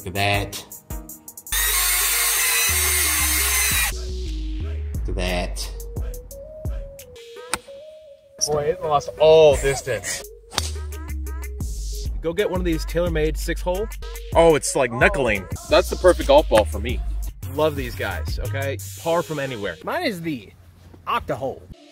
Look at that. Look at that. Boy, it lost all distance. Go get one of these tailor-made 6-hole. Oh, it's like knuckling. That's the perfect golf ball for me. Love these guys, okay? Par from anywhere. Mine is the Octa-hole.